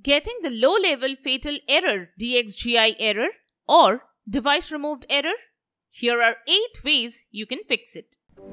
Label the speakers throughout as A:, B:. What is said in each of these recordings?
A: getting the low-level fatal error DXGI error or device removed error? Here are 8 ways you can fix it.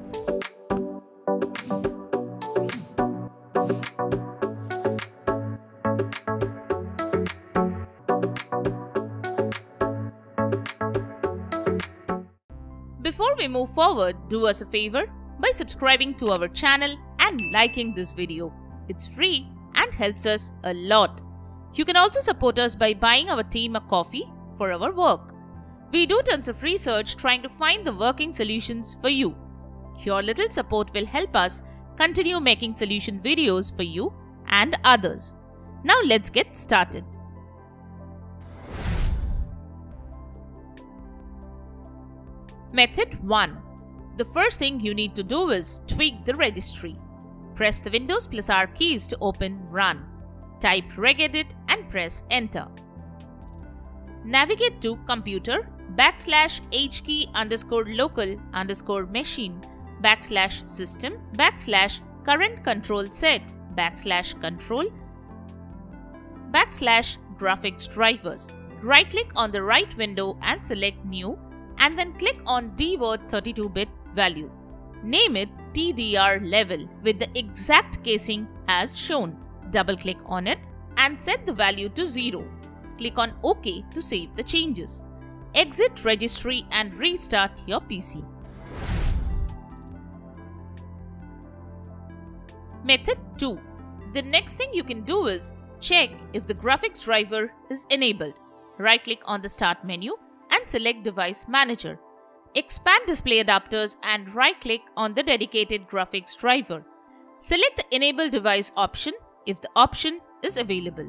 A: Before we move forward, do us a favor by subscribing to our channel and liking this video. It's free and helps us a lot. You can also support us by buying our team a coffee for our work. We do tons of research trying to find the working solutions for you. Your little support will help us continue making solution videos for you and others. Now let's get started. Method 1. The first thing you need to do is tweak the registry. Press the Windows + R keys to open Run. Type regedit and press Enter. Navigate to Computer /HKey_local_machine /system/current control set /control /graphics drivers. Right-click on the right window and select New, and then click on dword 32-bit value. Name it TDR level with the exact casing as shown. Double-click on it and set the value to 0. Click on OK to save the changes. Exit Registry and restart your PC. Method 2. The next thing you can do is check if the graphics driver is enabled. Right-click on the Start menu and select Device Manager. Expand Display Adapters and right-click on the dedicated graphics driver. Select the Enable Device option if the option is available.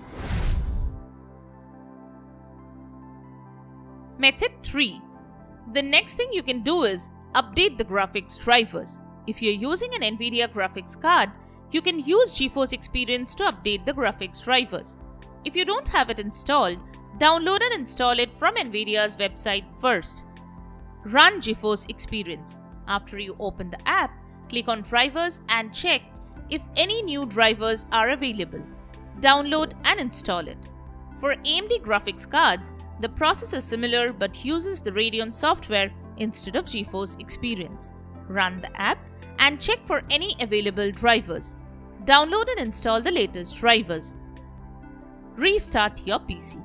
A: Method 3. The next thing you can do is update the graphics drivers. If you're using an NVIDIA graphics card, you can use GeForce Experience to update the graphics drivers. If you don't have it installed, download and install it from NVIDIA's website first. Run GeForce Experience. After you open the app, click on Drivers and check if any new drivers are available. Download and install it. For AMD graphics cards, the process is similar but uses the Radeon software instead of GeForce Experience. Run the app and check for any available drivers. Download and install the latest drivers. Restart your PC.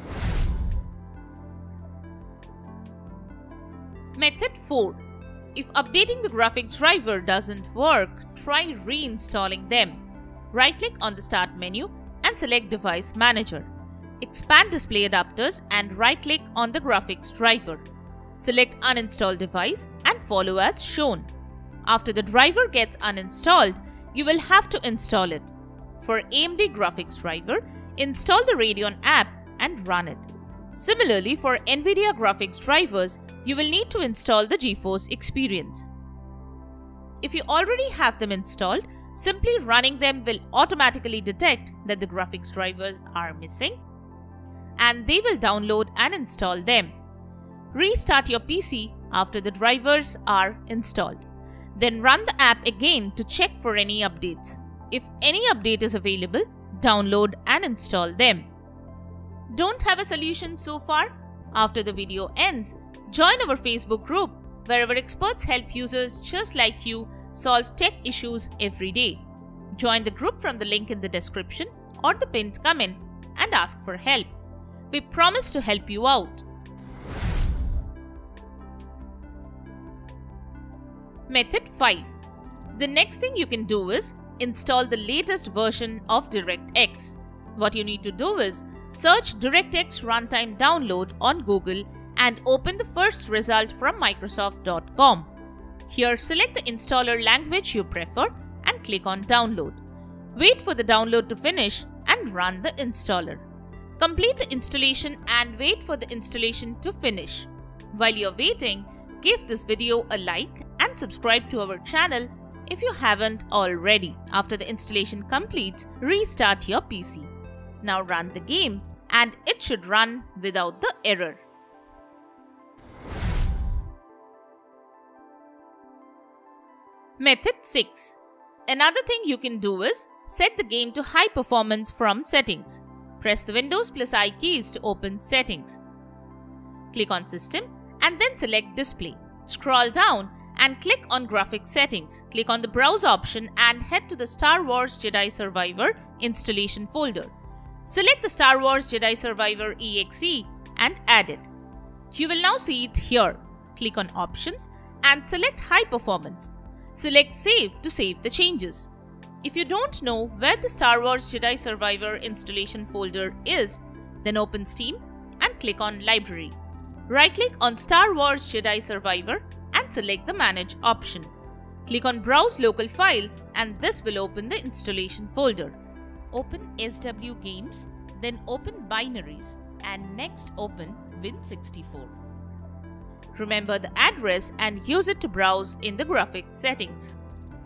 A: Method 4. If updating the graphics driver doesn't work, try reinstalling them. Right-click on the Start menu and select Device Manager. Expand Display Adapters and right-click on the graphics driver. Select Uninstall Device and follow as shown. After the driver gets uninstalled, you will have to install it. For AMD graphics driver, install the Radeon app and run it. Similarly, for NVIDIA graphics drivers, you will need to install the GeForce Experience. If you already have them installed, simply running them will automatically detect that the graphics drivers are missing, and they will download and install them. Restart your PC after the drivers are installed. Then run the app again to check for any updates. If any update is available, download and install them. Don't have a solution so far? After the video ends, join our Facebook group where our experts help users just like you solve tech issues every day. Join the group from the link in the description or the pinned comment and ask for help. We promise to help you out. Method 5. The next thing you can do is install the latest version of DirectX. What you need to do is search DirectX Runtime Download on Google and open the first result from Microsoft.com. Here, select the installer language you prefer and click on Download. Wait for the download to finish and run the installer. Complete the installation and wait for the installation to finish. While you're waiting, give this video a like and subscribe to our channel if you haven't already. After the installation completes, restart your PC. Now run the game and it should run without the error. Method 6. Another thing you can do is Set the game to high performance from Settings. Press the Windows plus I keys to open Settings. Click on System and then select Display. Scroll down and click on Graphics Settings. Click on the Browse option and head to the Star Wars Jedi Survivor installation folder. Select the Star Wars Jedi Survivor EXE and add it. You will now see it here. Click on Options and select High Performance. Select Save to save the changes. If you don't know where the Star Wars Jedi Survivor installation folder is, then open Steam and click on Library. Right-click on Star Wars Jedi Survivor and select the Manage option. Click on Browse Local Files and this will open the installation folder. Open SW Games, then open Binaries and next open Win64. Remember the address and use it to browse in the graphics settings.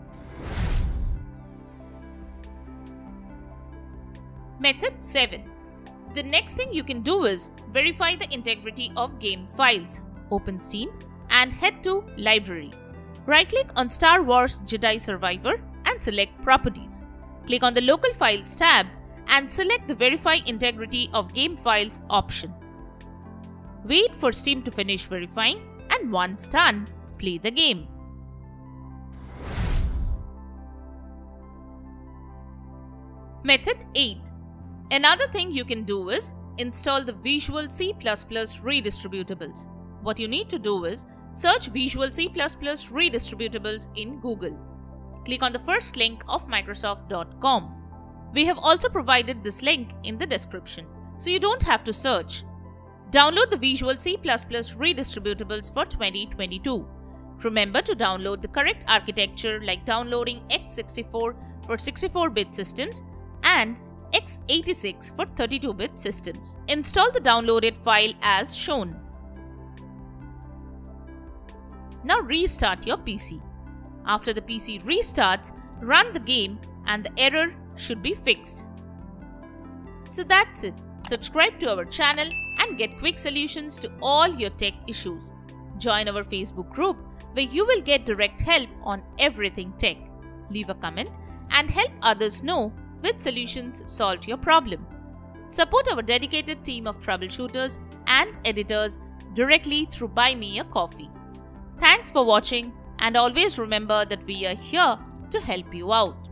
A: Method 7. The next thing you can do is verify the integrity of game files. Open Steam and head to Library. Right-click on Star Wars Jedi Survivor and select Properties. Click on the Local Files tab and select the Verify Integrity of Game Files option. Wait for Steam to finish verifying and once done, play the game. Method 8. Another thing you can do is install the Visual C++ Redistributables. What you need to do is search Visual C++ Redistributables in Google. Click on the first link of Microsoft.com. We have also provided this link in the description, so you don't have to search. Download the Visual C++ Redistributables for 2022. Remember to download the correct architecture like downloading x64 for 64-bit systems and x86 for 32-bit systems. Install the downloaded file as shown. Now restart your PC. After the PC restarts, run the game and the error should be fixed. So that's it. Subscribe to our channel and get quick solutions to all your tech issues. Join our Facebook group where you will get direct help on everything tech. Leave a comment and help others know which solutions solved your problem. Support our dedicated team of troubleshooters and editors directly through Buy Me a Coffee. Thanks for watching and always remember that we are here to help you out.